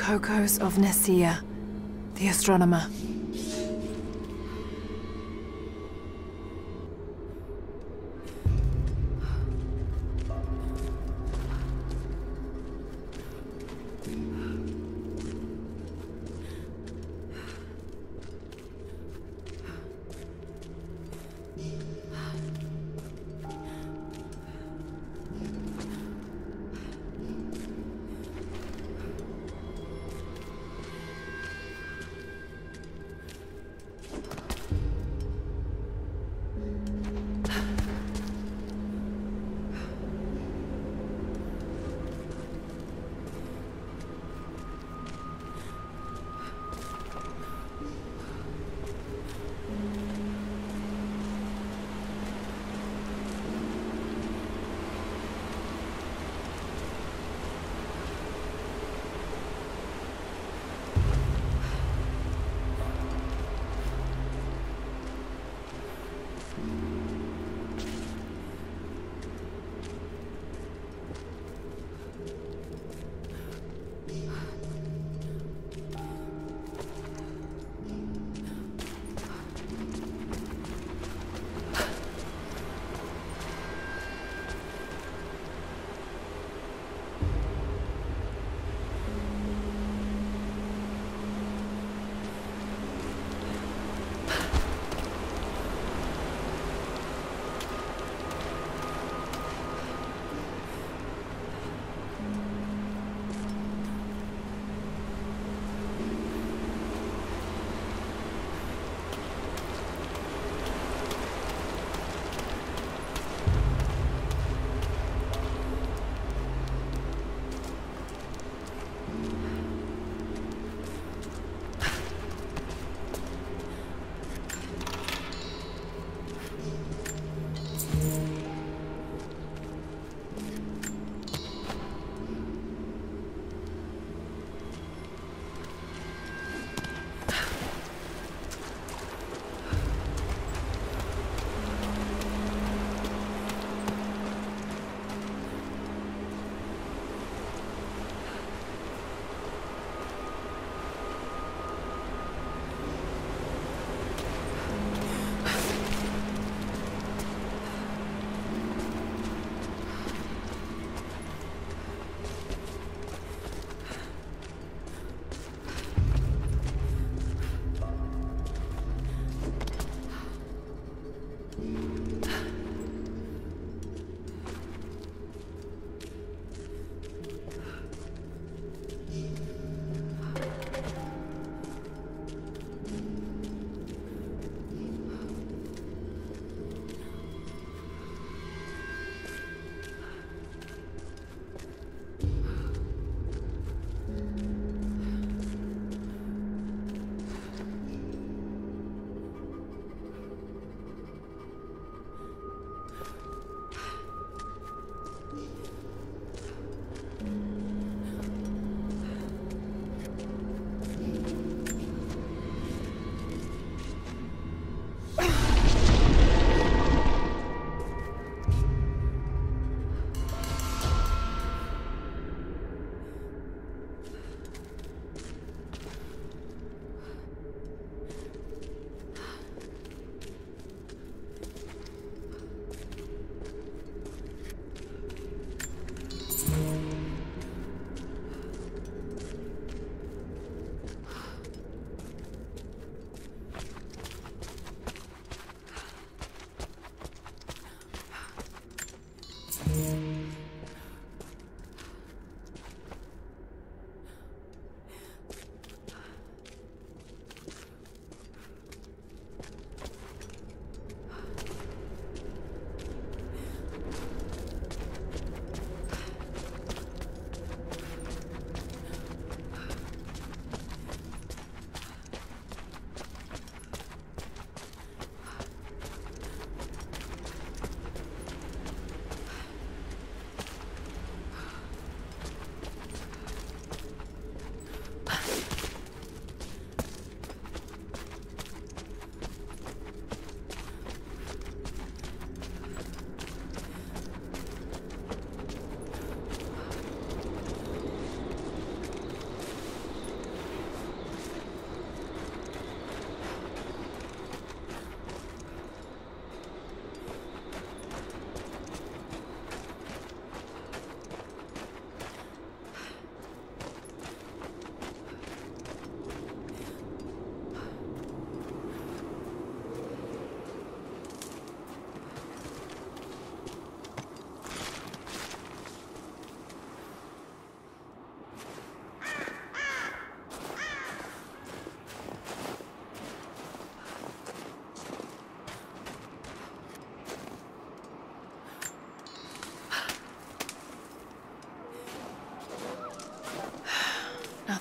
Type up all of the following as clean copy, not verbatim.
Cocos of Nicaea, the astronomer.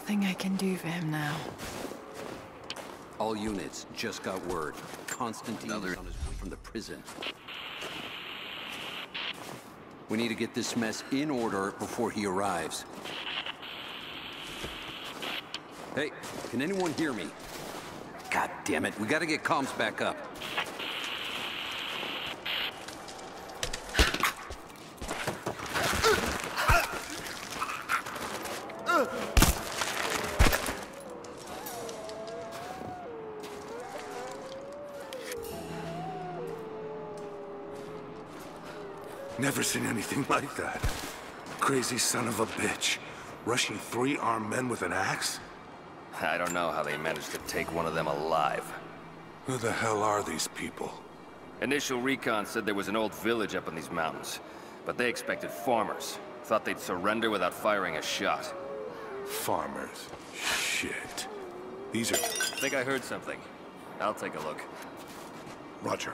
Nothing I can do for him now. All units just got word. Constantine is on his way from the prison. We need to get this mess in order before he arrives. Hey, can anyone hear me? God damn it, we gotta get comms back up. Never seen anything like that. Crazy son of a bitch. Rushing 3 armed men with an axe? I don't know how they managed to take one of them alive. Who the hell are these people? Initial recon said there was an old village up in these mountains, but they expected farmers. Thought they'd surrender without firing a shot. Farmers. Shit. These are... Think I heard something. I'll take a look. Roger.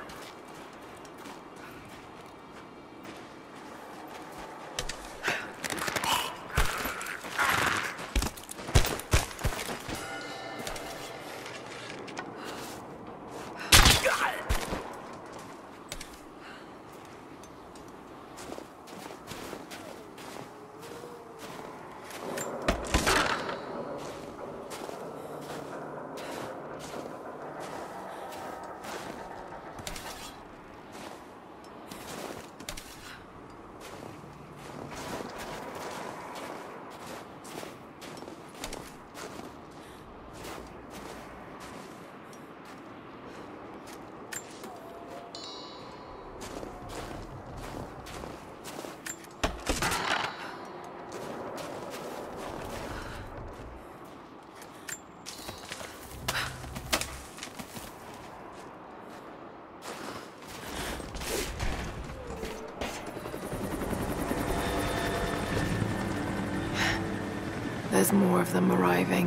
There's more of them arriving.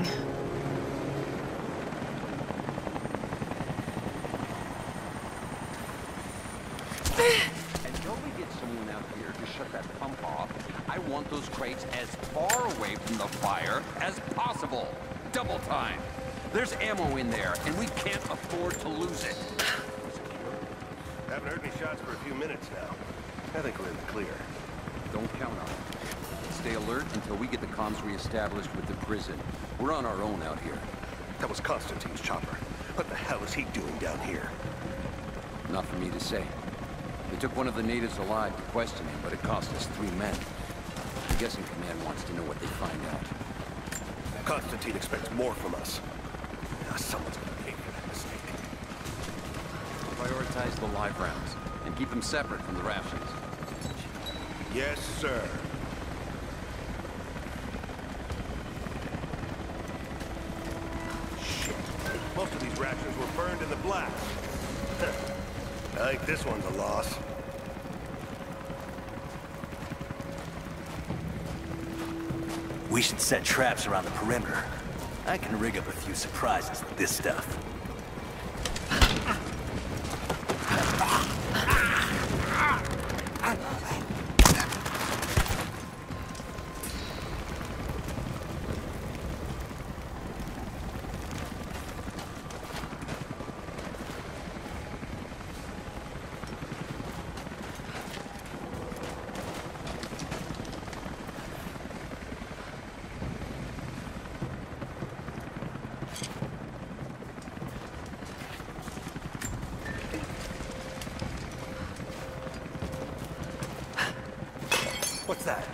Until we get someone out here to shut that pump off, I want those crates as far away from the fire as possible. Double time. There's ammo in there, and we can't afford to lose it. Haven't heard any shots for a few minutes now. I think we're in the clear. Don't count on it. Stay alert until we get the comms reestablished with the prison. We're on our own out here. That was Constantine's chopper. What the hell is he doing down here? Not for me to say. They took one of the natives alive to question him, but it cost us 3 men. I'm guessing Command wants to know what they find out. Constantine expects more from us. Now someone's gonna pay for that mistake. Prioritize the live rounds, and keep them separate from the rations. Yes, sir. Shit. Most of these rations were burned in the blast. I think this one's a loss. We should set traps around the perimeter. I can rig up a few surprises with this stuff. What's that?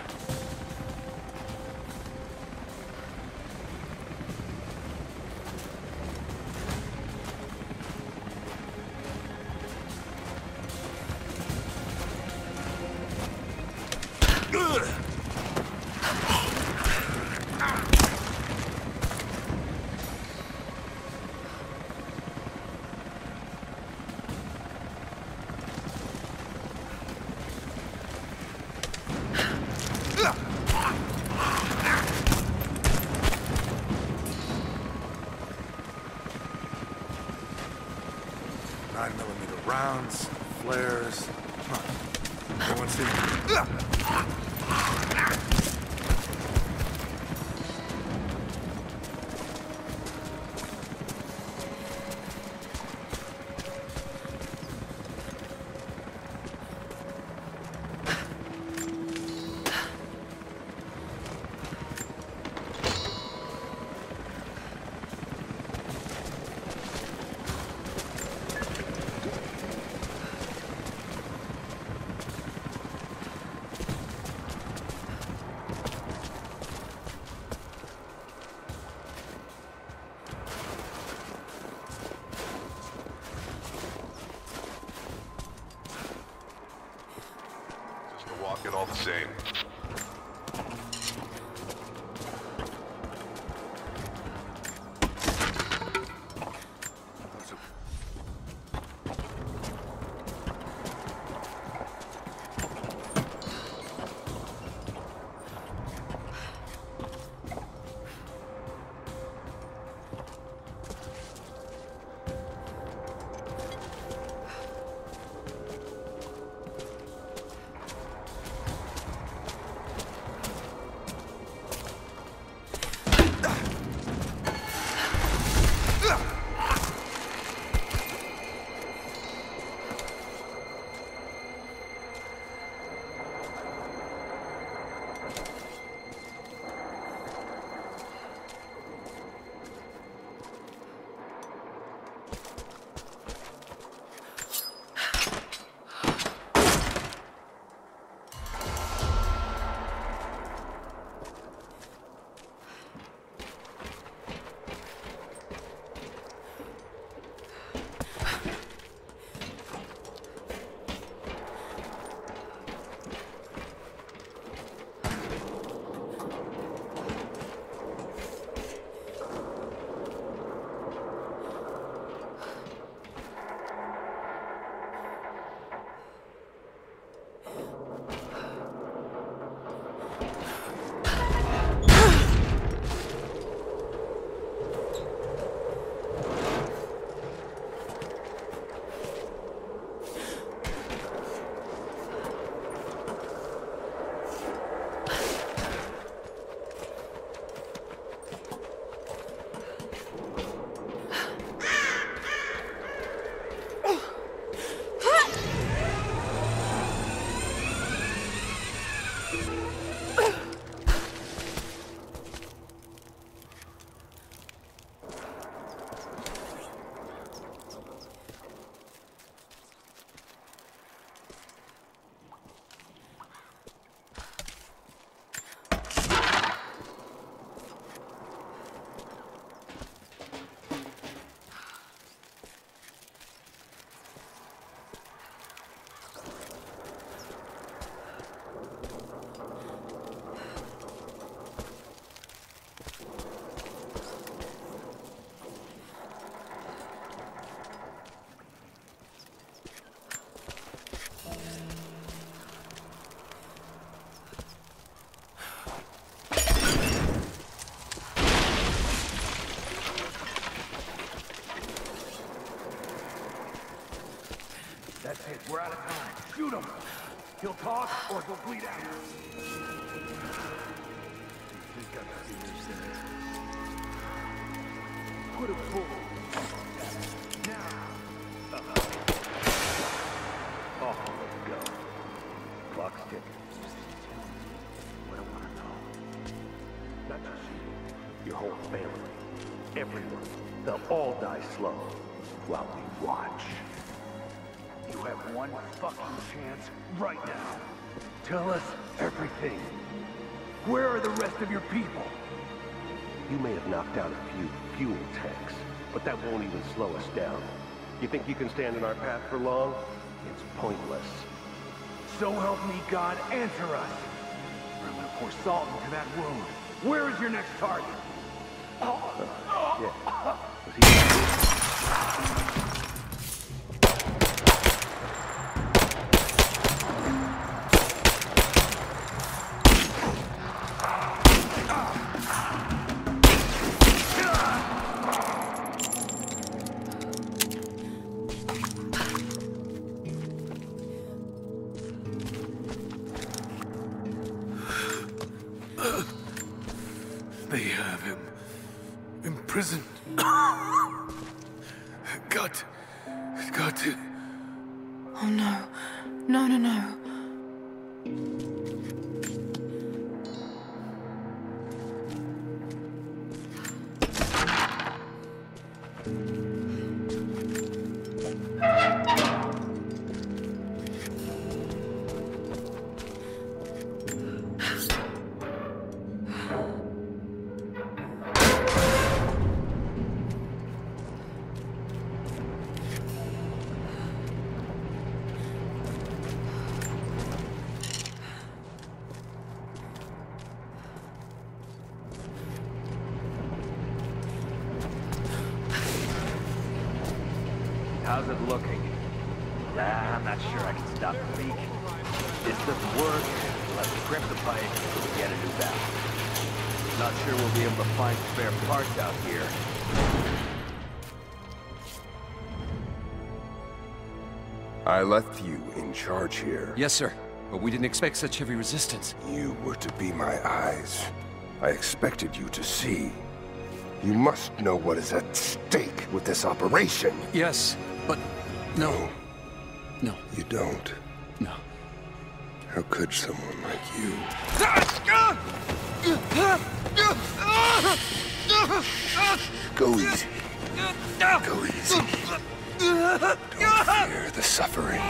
Rounds, flares. Huh. Anyone see? Lock it all the same. That's it, we're out of time. Shoot him! He'll talk or he'll bleed out. He's got to see this thing. Put him forward. Now. Oh, let's go. Clock's ticking. What I want to know. Not just you. Your whole family. Everyone. They'll all die slow while we watch. You have one fucking chance right now. Tell us everything. Where are the rest of your people? You may have knocked out a few fuel tanks, but that won't even slow us down. You think you can stand in our path for long? It's pointless. So help me God, answer us. Or I'm gonna pour salt into that wound. Where is your next target? Yeah. Was he... They have him imprisoned. Got to. Oh no. No, no, no. it looking? I'm not sure I can stop the leak. If this doesn't work, we'll have to crimp the pipe until we get a new valve. Not sure we'll be able to find spare parts out here. I left you in charge here. Yes, sir. But we didn't expect such heavy resistance. You were to be my eyes. I expected you to see. You must know what is at stake with this operation. Yes, but no. No. You don't. No. How could someone like you? Go easy. Go easy. Don't fear the suffering.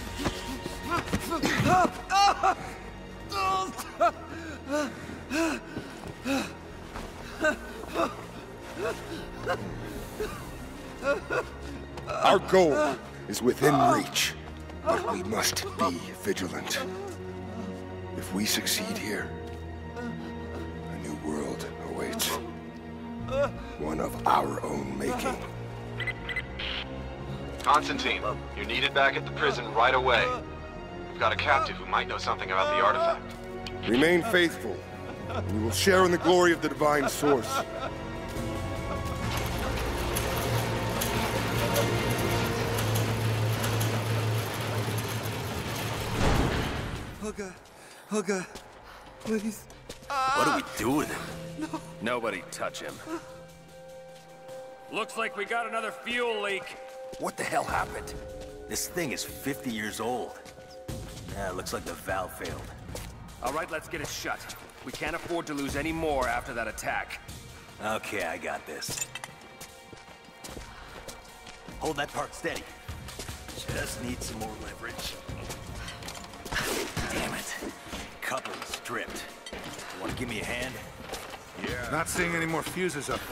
Our goal is within reach, but we must be vigilant. If we succeed here, a new world awaits. One of our own making. Constantine, you're needed back at the prison right away. We've got a captive who might know something about the artifact. Remain faithful, and you will share in the glory of the divine source. Hugga, please. What do we do with him? Nobody touch him. Looks like we got another fuel leak. What the hell happened? This thing is 50 years old. Looks like the valve failed. All right, let's get it shut. We can't afford to lose any more after that attack. Okay, I got this. Hold that part steady. Just need some more leverage. Damn it. Coupling stripped. You wanna give me a hand? Yeah. Not seeing any more fuses up.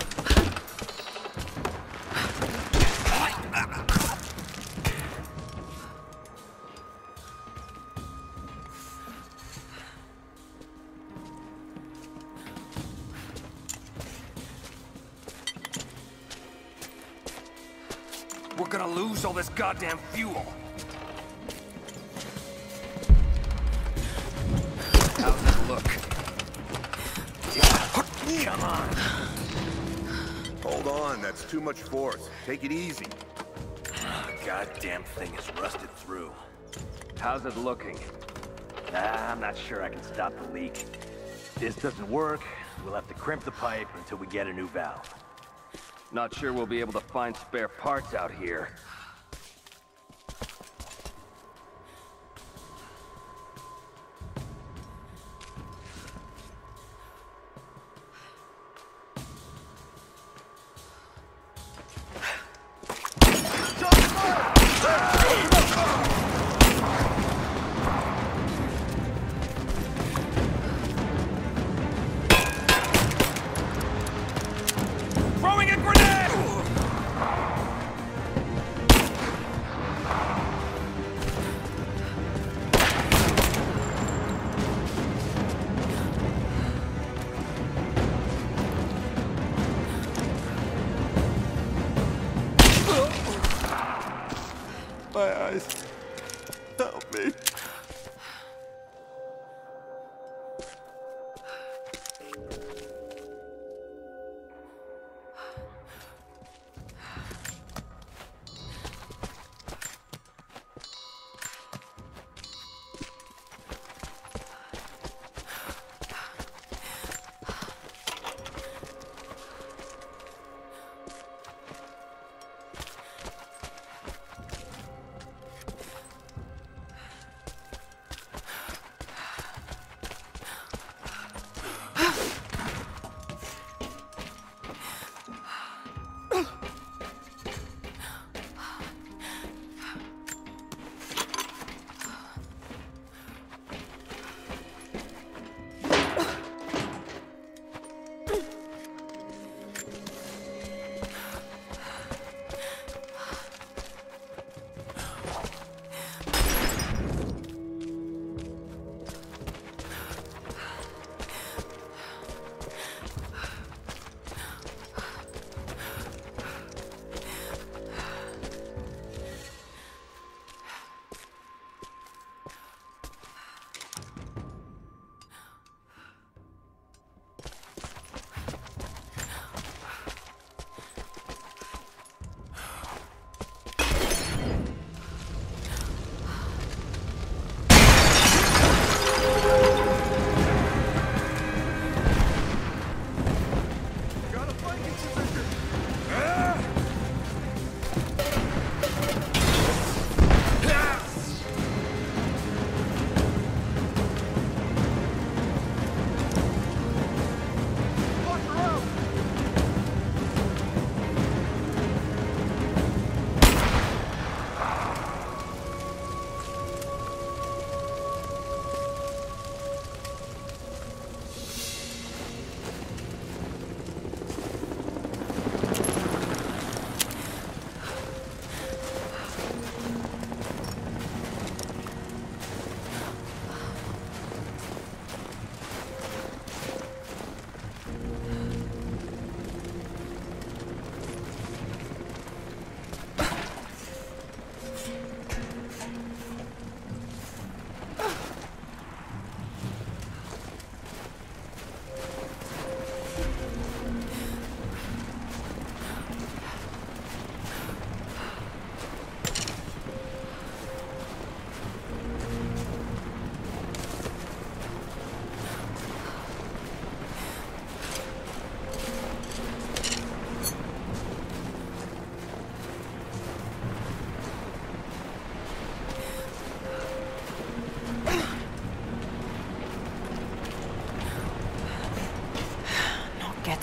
We're gonna lose all this goddamn fuel. How's it look? Come on. Hold on, that's too much force. Take it easy. Goddamn thing is rusted through. How's it looking? I'm not sure I can stop the leak. If this doesn't work, we'll have to crimp the pipe until we get a new valve. Not sure we'll be able to find spare parts out here. Throwing a grenade! My eyes. Help me.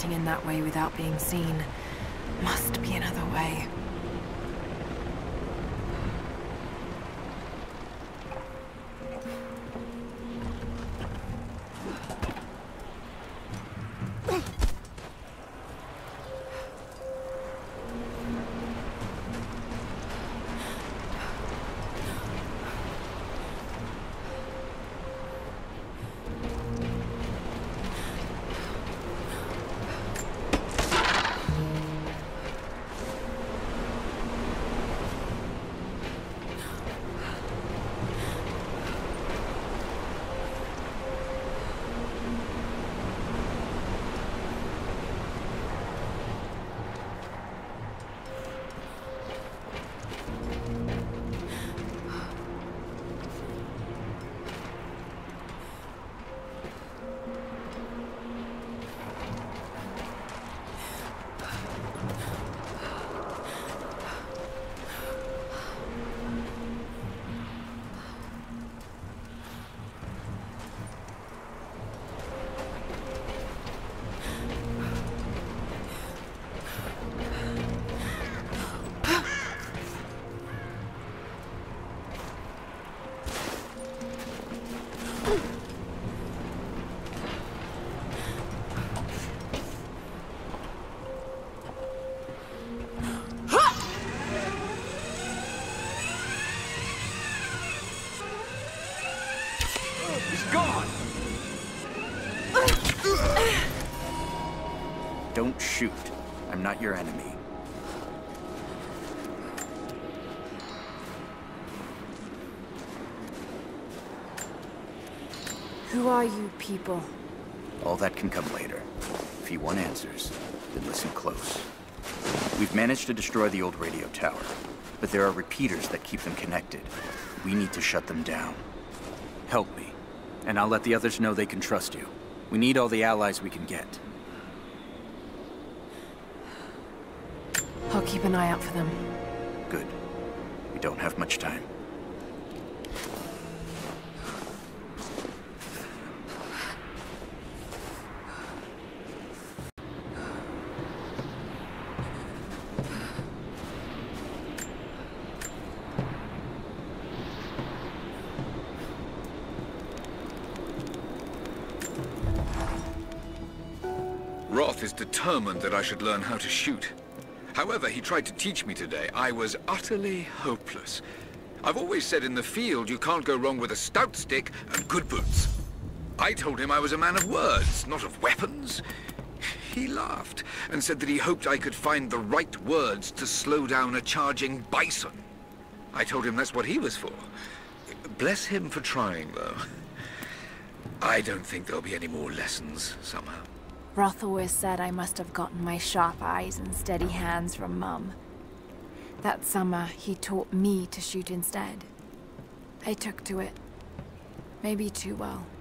getting in that way without being seen. Must be another way. Don't shoot. I'm not your enemy. Who are you people? All that can come later. If you want answers, then listen close. We've managed to destroy the old radio tower, but there are repeaters that keep them connected. We need to shut them down. Help me, and I'll let the others know they can trust you. We need all the allies we can get. I'll keep an eye out for them. Good. We don't have much time. Roth is determined that I should learn how to shoot. However, he tried to teach me today. I was utterly hopeless. I've always said in the field you can't go wrong with a stout stick and good boots. I told him I was a man of words, not of weapons. He laughed and said that he hoped I could find the right words to slow down a charging bison. I told him that's what he was for. Bless him for trying, though. I don't think there'll be any more lessons, somehow. Roth always said I must have gotten my sharp eyes and steady hands from Mum. That summer, he taught me to shoot instead. I took to it. Maybe too well.